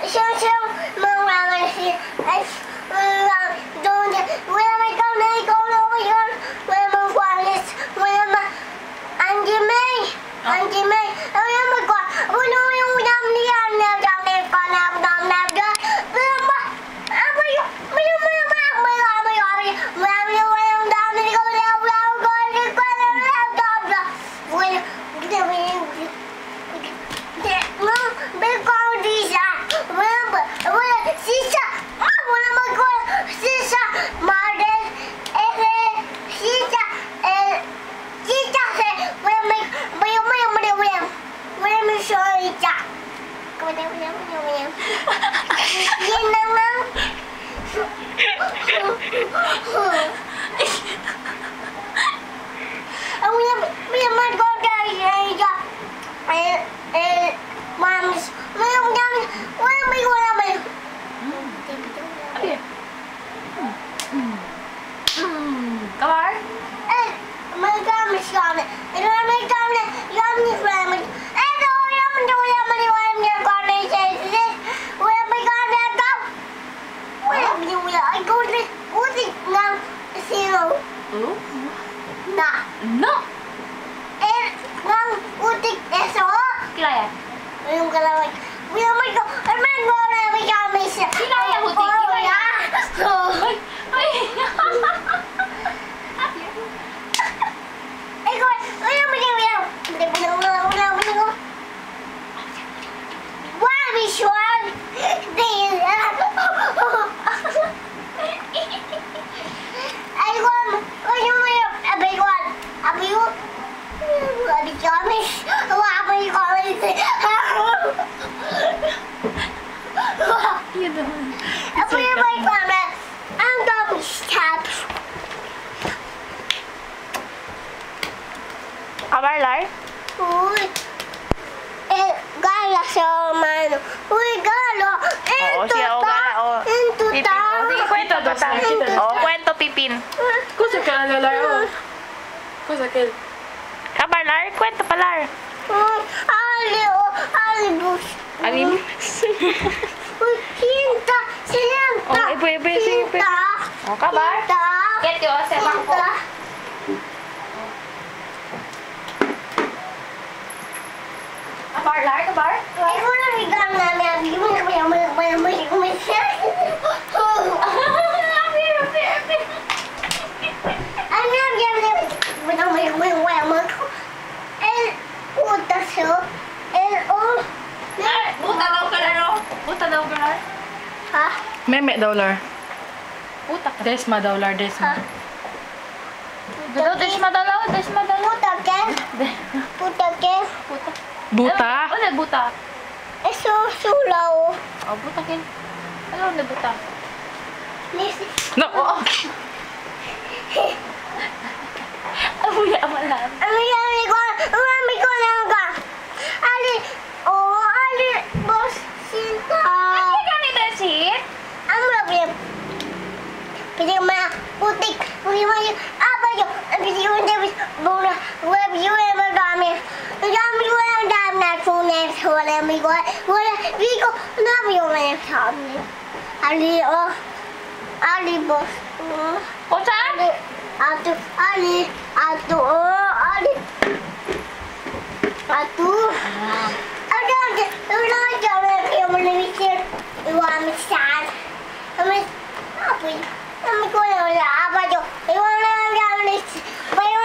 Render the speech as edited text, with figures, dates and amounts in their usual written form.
Kabarlar? Uy. Gala sa mano. Uy, gala. Oo, siya o gala o. Pipin. O, sige, kwento tuta. O, kwento Pipin. Cosa ka nalar o? Cosa ka? Kabarlar, kwento palar. Ali o, alibus. Alim? Uy, hinta. Sinanta. O, ibo, sige. O, kabar? Get yo, sebang ko. Kabarlar, kabar? Ay, wala rin ka namin. Buta daw ka lar? Ha? Meme daular. Buta ka. Desma daular, Desma. Desma daw. Puta ke? Puta ke? Buta. Buta? Ano buta? Eso sulaw. O, buta kin. Ano na buta? No. Oo. Abuya amalan. Ami ko lang ka. Ali, boss, sinta. Ay, ganito sit. Ang problem. Pwede ma putik. Pwede ma apa yo. Pwede mo Davis. Bona, web you ever dami. Dami wala dami na tunes wala mi ko. Wala Vico na mi wala dami. Ali boss. O, saan? Ali. Apa